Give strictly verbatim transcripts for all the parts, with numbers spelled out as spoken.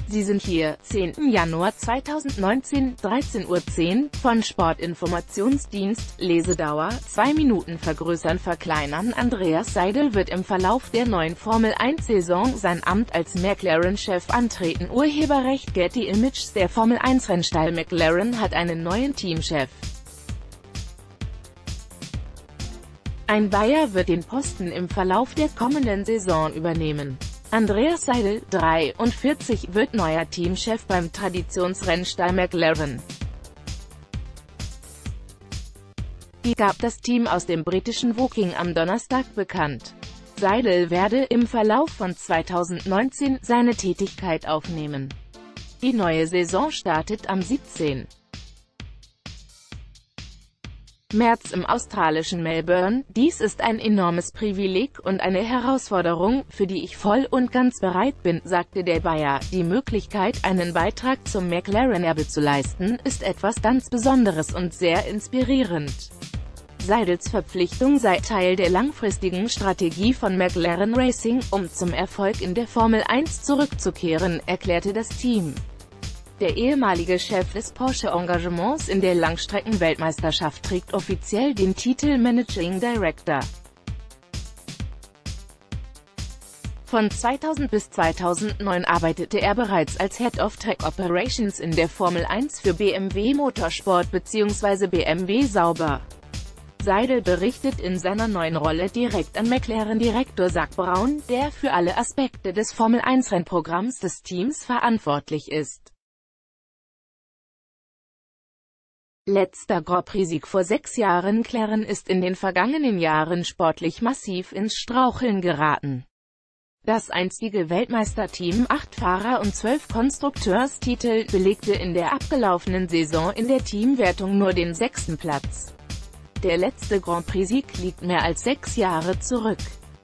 Sie sind hier, zehnten Januar zweitausendneunzehn, dreizehn Uhr zehn, von Sportinformationsdienst, Lesedauer, zwei Minuten vergrößern verkleinern. Andreas Seidel wird im Verlauf der neuen Formel eins Saison sein Amt als McLaren-Chef antreten. Urheberrecht Getty Images. Der Formel eins Rennstall McLaren hat einen neuen Teamchef. Ein Bayer wird den Posten im Verlauf der kommenden Saison übernehmen. Andreas Seidel, dreiundvierzig, wird neuer Teamchef beim Traditionsrennstall McLaren. Die gab das Team aus dem britischen Woking am Donnerstag bekannt. Seidel werde im Verlauf von zweitausendneunzehn seine Tätigkeit aufnehmen. Die neue Saison startet am siebzehnten März im australischen Melbourne. Dies ist ein enormes Privileg und eine Herausforderung, für die ich voll und ganz bereit bin, sagte der Bayer. Die Möglichkeit, einen Beitrag zum McLaren-Erbe zu leisten, ist etwas ganz Besonderes und sehr inspirierend. Seidels Verpflichtung sei Teil der langfristigen Strategie von McLaren Racing, um zum Erfolg in der Formel eins zurückzukehren, erklärte das Team. Der ehemalige Chef des Porsche-Engagements in der Langstrecken-Weltmeisterschaft trägt offiziell den Titel Managing Director. Von zweitausend bis zweitausendneun arbeitete er bereits als Head of Track Operations in der Formel eins für B M W Motorsport bzw. B M W Sauber. Seidel berichtet in seiner neuen Rolle direkt an McLaren-Direktor Zak Brown, der für alle Aspekte des Formel eins Rennprogramms des Teams verantwortlich ist. Letzter Grand Prix-Sieg vor sechs Jahren. McLaren ist in den vergangenen Jahren sportlich massiv ins Straucheln geraten. Das einstige Weltmeisterteam, acht Fahrer und zwölf Konstrukteurstitel, belegte in der abgelaufenen Saison in der Teamwertung nur den sechsten Platz. Der letzte Grand Prix-Sieg liegt mehr als sechs Jahre zurück.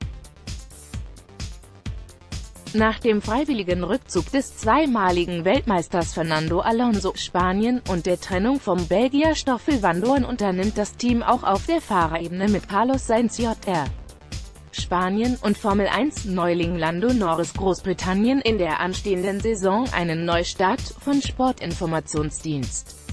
Nach dem freiwilligen Rückzug des zweimaligen Weltmeisters Fernando Alonso, Spanien, und der Trennung vom Belgier Stoffel Vandoorne unternimmt das Team auch auf der Fahrerebene mit Carlos Sainz Junior Spanien und Formel eins Neuling Lando Norris Großbritannien in der anstehenden Saison einen Neustart von Sportinformationsdienst.